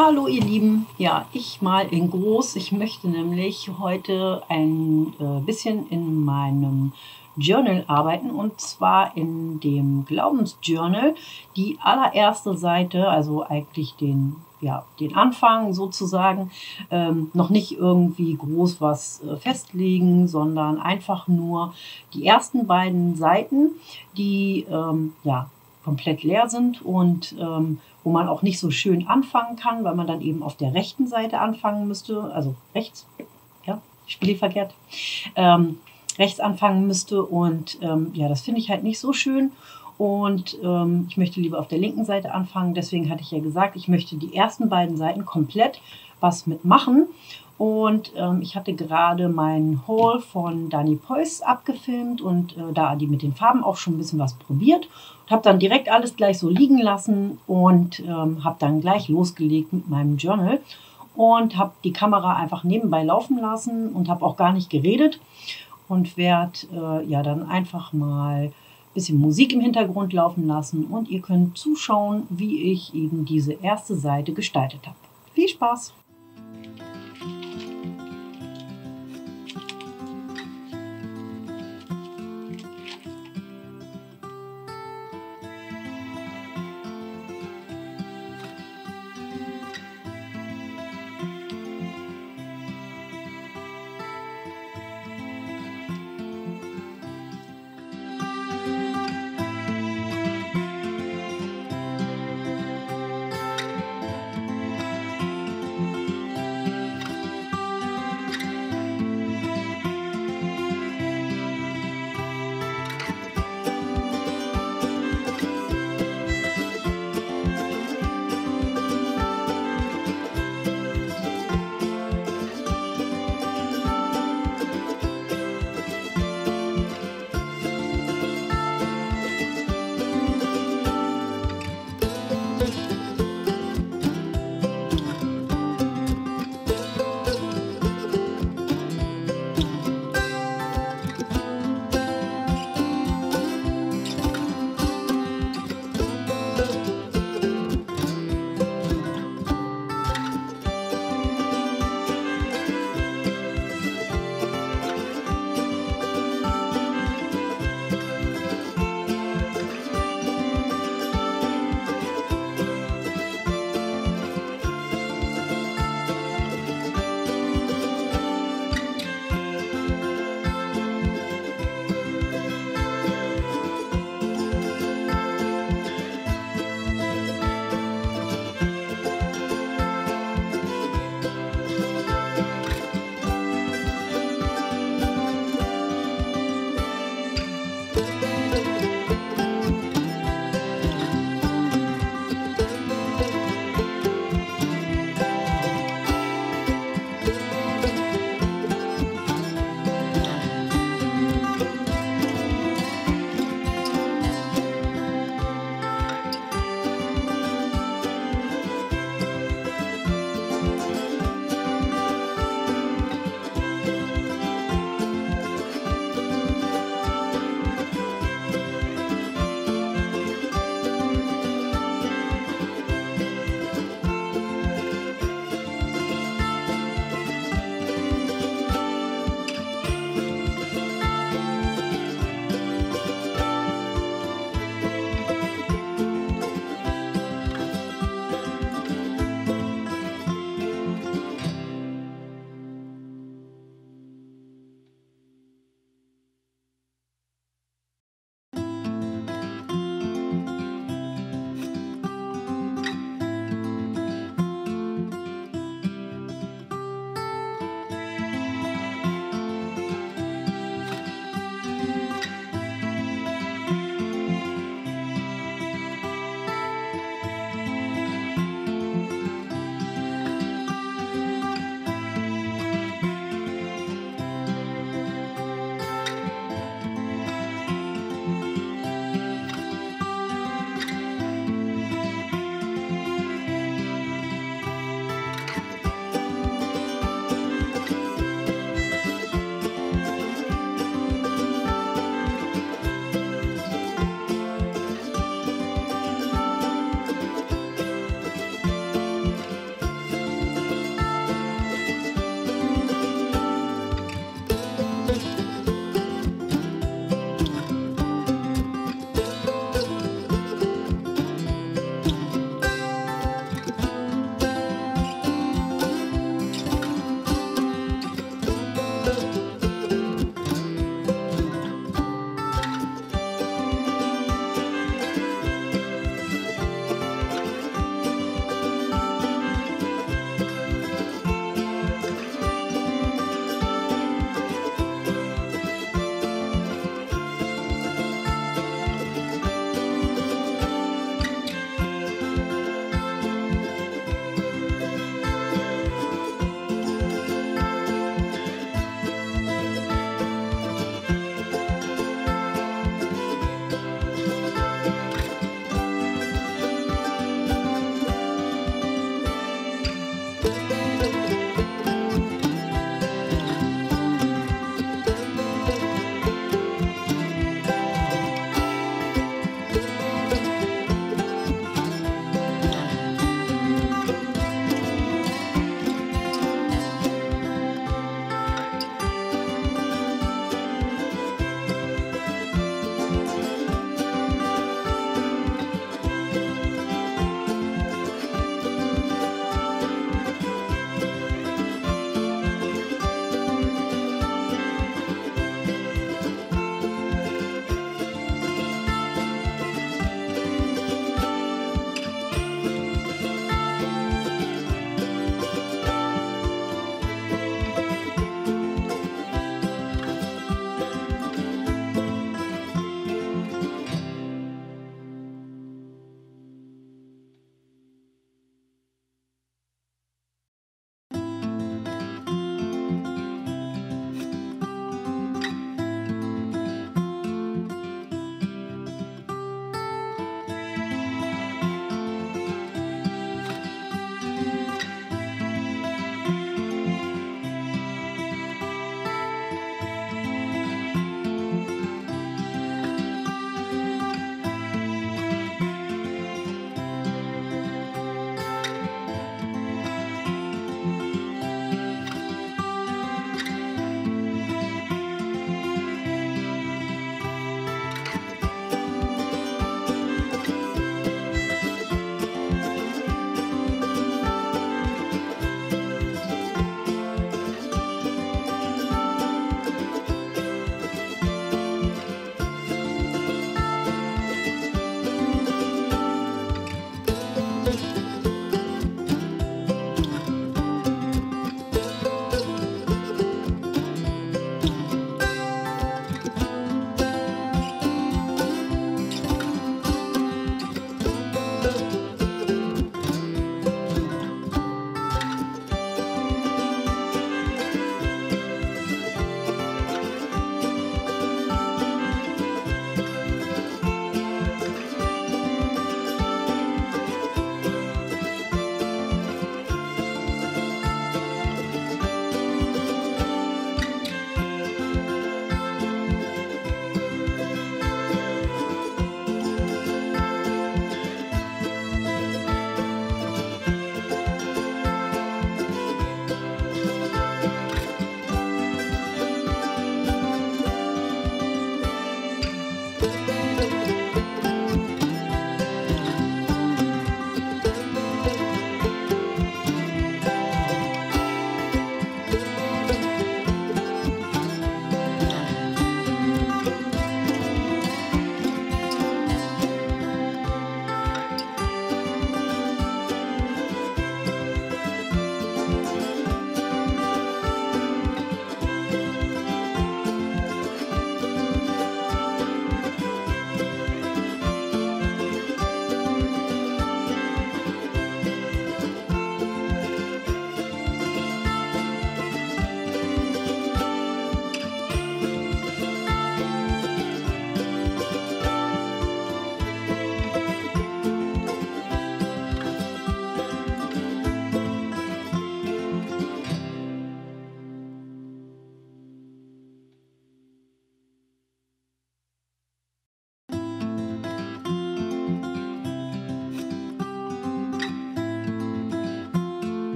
Hallo ihr Lieben, ja, ich mal in groß. Ich möchte nämlich heute ein bisschen in meinem Journal arbeiten, und zwar in dem Glaubensjournal. Die allererste Seite, also eigentlich den Anfang sozusagen, noch nicht irgendwie groß was festlegen, sondern einfach nur die ersten beiden Seiten, die komplett leer sind und wo man auch nicht so schön anfangen kann, weil man dann eben auf der rechten Seite anfangen müsste, also rechts, ja, ich spiele verkehrt, rechts anfangen müsste, und ja, das finde ich halt nicht so schön, und ich möchte lieber auf der linken Seite anfangen. Deswegen hatte ich ja gesagt, ich möchte die ersten beiden Seiten komplett was mitmachen. Und ich hatte gerade meinen Haul von Dani Pois abgefilmt und da die mit den Farben auch schon ein bisschen was probiert. Und habe dann direkt alles gleich so liegen lassen und habe dann gleich losgelegt mit meinem Journal und habe die Kamera einfach nebenbei laufen lassen und habe auch gar nicht geredet und werde dann einfach mal ein bisschen Musik im Hintergrund laufen lassen, und ihr könnt zuschauen, wie ich eben diese erste Seite gestaltet habe. Viel Spaß!